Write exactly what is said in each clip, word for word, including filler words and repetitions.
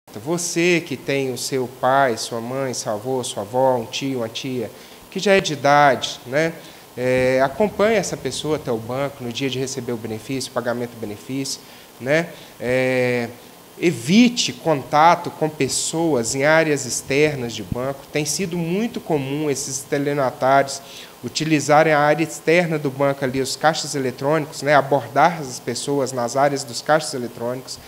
Você que tem o seu pai, sua mãe, seu avô, sua avó, um tio, uma tia, que já é de idade, né? É, acompanhe essa pessoa até o banco no dia de receber o benefício, pagamento do benefício, né? É, evite contato com pessoas em áreas externas de banco. Tem sido muito comum esses estelionatários utilizarem a área externa do banco, ali, os caixas eletrônicos, né? Abordar as pessoas nas áreas dos caixas eletrônicos.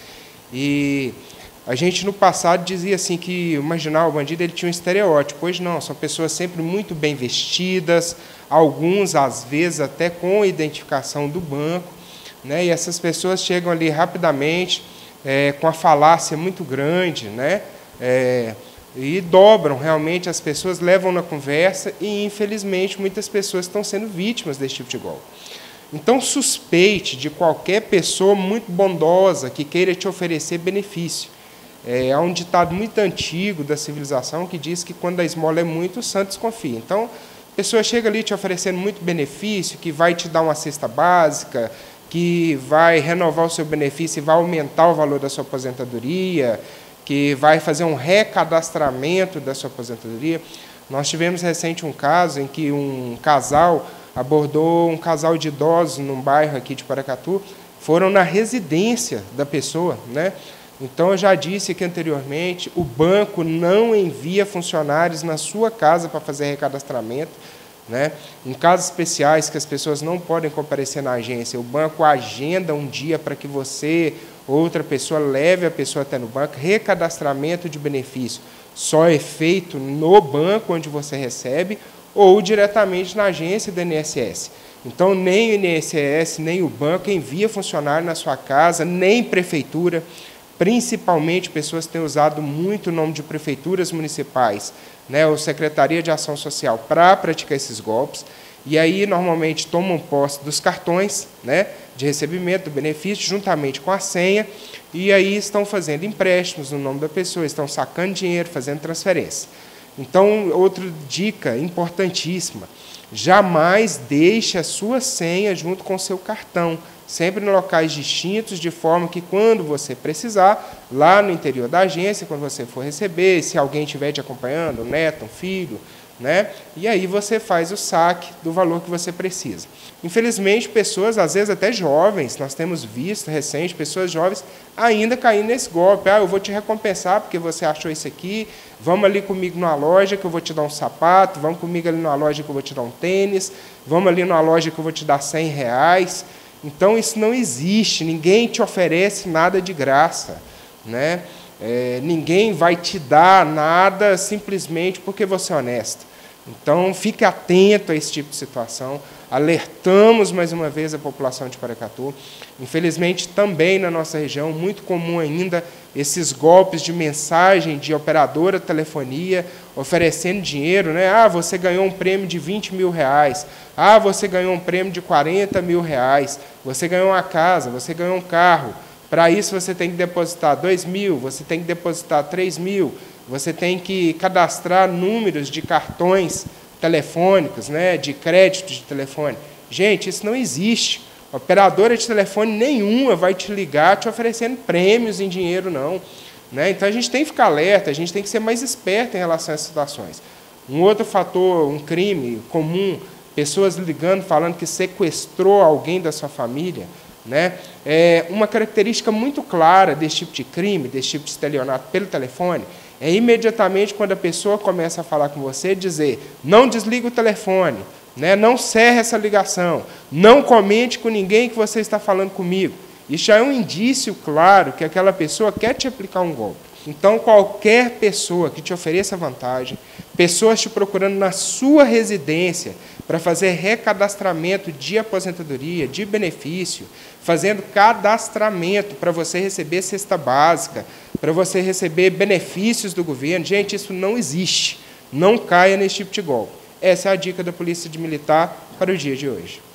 E a gente, no passado, dizia assim que o marginal, o bandido, ele tinha um estereótipo. Hoje não, são pessoas sempre muito bem vestidas, alguns, às vezes, até com identificação do banco, né? E essas pessoas chegam ali rapidamente, é, com a falácia muito grande, né? É, e dobram realmente as pessoas, levam na conversa e, infelizmente, muitas pessoas estão sendo vítimas desse tipo de golpe. Então, suspeite de qualquer pessoa muito bondosa que queira te oferecer benefício. É, há um ditado muito antigo da civilização que diz que quando a esmola é muito, o santo desconfia. Então, a pessoa chega ali te oferecendo muito benefício, que vai te dar uma cesta básica, que vai renovar o seu benefício e vai aumentar o valor da sua aposentadoria, que vai fazer um recadastramento da sua aposentadoria. Nós tivemos recente um caso em que um casal abordou um casal de idosos num bairro aqui de Paracatu, foram na residência da pessoa, né? Então, eu já disse aqui anteriormente, o banco não envia funcionários na sua casa para fazer recadastramento, né? Em casos especiais que as pessoas não podem comparecer na agência, o banco agenda um dia para que você, outra pessoa, leve a pessoa até no banco. Recadastramento de benefício só é feito no banco onde você recebe ou diretamente na agência do I N S S. Então, nem o I N S S, nem o banco envia funcionário na sua casa, nem prefeitura. Principalmente pessoas que têm usado muito o nome de prefeituras municipais, né, ou Secretaria de Ação Social, para praticar esses golpes. E aí, normalmente, tomam posse dos cartões, né, de recebimento do benefício, juntamente com a senha, e aí estão fazendo empréstimos no nome da pessoa, estão sacando dinheiro, fazendo transferência. Então, outra dica importantíssima, jamais deixe a sua senha junto com o seu cartão, sempre em locais distintos, de forma que, quando você precisar, lá no interior da agência, quando você for receber, se alguém estiver te acompanhando, um neto, um filho, né? E aí você faz o saque do valor que você precisa. Infelizmente, pessoas, às vezes até jovens, nós temos visto recente, pessoas jovens ainda caindo nesse golpe. Ah, eu vou te recompensar porque você achou isso aqui, vamos ali comigo numa loja que eu vou te dar um sapato, vamos comigo ali numa loja que eu vou te dar um tênis, vamos ali numa loja que eu vou te dar cem reais. Então, isso não existe, ninguém te oferece nada de graça, né? É, ninguém vai te dar nada simplesmente porque você é honesto. Então, fique atento a esse tipo de situação. Alertamos, mais uma vez, a população de Paracatu. Infelizmente, também na nossa região, muito comum ainda esses golpes de mensagem de operadora de telefonia oferecendo dinheiro, né? Ah, você ganhou um prêmio de vinte mil reais. Ah, você ganhou um prêmio de quarenta mil reais. Você ganhou uma casa, você ganhou um carro. Para isso, você tem que depositar dois mil, você tem que depositar três mil, você tem que cadastrar números de cartões telefônicos, né, de crédito de telefone. Gente, isso não existe. Operadora de telefone nenhuma vai te ligar te oferecendo prêmios em dinheiro, não. Né? Então, a gente tem que ficar alerta, a gente tem que ser mais esperto em relação a essas situações. Um outro fator, um crime comum, pessoas ligando, falando que sequestrou alguém da sua família, né? É uma característica muito clara desse tipo de crime, desse tipo de estelionato pelo telefone, é imediatamente quando a pessoa começa a falar com você, dizer, não desliga o telefone, né? Não cerre essa ligação, não comente com ninguém que você está falando comigo. Isso já é um indício claro que aquela pessoa quer te aplicar um golpe. Então, qualquer pessoa que te ofereça vantagem, pessoas te procurando na sua residência para fazer recadastramento de aposentadoria, de benefício, fazendo cadastramento para você receber cesta básica, para você receber benefícios do governo. Gente, isso não existe. Não caia nesse tipo de golpe. Essa é a dica da Polícia Militar para o dia de hoje.